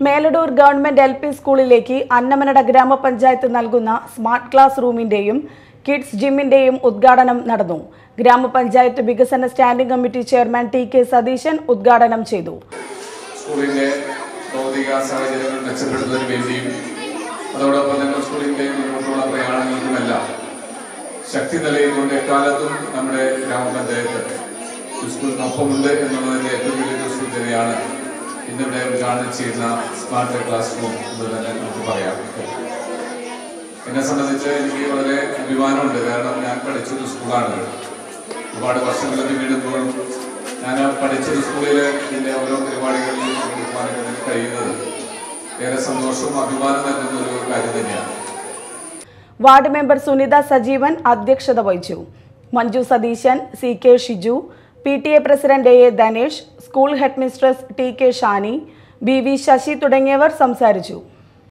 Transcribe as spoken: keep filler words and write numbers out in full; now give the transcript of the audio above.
Meladoor government L P സ്കൂളിലേക്ക് അന്നമനട ഗ്രാമപഞ്ചായത്ത് നൽകുന്ന smart class റൂമിന്റെയും കിഡ്സ് ജിമ്മിന്റെയും ഉദ്ഘാടനം നടന്നു. ഗ്രാമപഞ്ചായത്ത് വികസന standing committee chairman T K Satheesan ഉദ്ഘാടനം ചെയ്തു. സ്കൂളിന്റെ ഭൗതിക സാഹചര്യങ്ങൾ മെച്ചപ്പെടുത്തുന്നതിന് വേണ്ടിയും അതോടൊപ്പം തന്നെ സ്കൂളിന്റെ മുന്നോട്ടുള്ള പ്രയാണങ്ങൾക്കുമെല്ലാം ശക്തി നിലയിക്കൊണ്ട് എക്കാലത്തും നമ്മുടെ ഗ്രാമപഞ്ചായത്ത് സ്കൂളിനൊപ്പമുണ്ട് എന്നുള്ളതിന്റെ ഏറ്റവും വലിയ സൂചനയാണ് ഇന്നിവിടെ ഉദ്ഘാടനം ചെയ്യുന്ന സ്മാർട്ട് ക്ലാസ് റൂം എന്ന് തന്നെ നമുക്ക് പറയാം. എന്നെ സംബന്ധിച്ച് എനിക്ക് വളരെ അഭിമാനമുണ്ട്. കാരണം ഞാൻ പഠിച്ചൊരു സ്കൂളാണ്. ഒരുപാട് വർഷങ്ങൾ പിന്നിടുമ്പോഴും ഞാൻ പഠിച്ചൊരു സ്കൂളിൽ ഇതിൻ്റെ ഓരോ പരിപാടികളിലും പങ്കെടുക്കാൻ കഴിയുന്നത് ഏറെ സന്തോഷവും അഭിമാനം നൽകുന്ന ഒരു കാര്യം തന്നെയാണ്. വാർഡ് മെമ്പർ സുനിത സജീവൻ അധ്യക്ഷത വഹിച്ചു. Manju Satheesan, C K Shiju, P T A president A Dhanesh, school headmistress T K Shani, B V Sasi തുടങ്ങിയവർ സംസാരിച്ചു.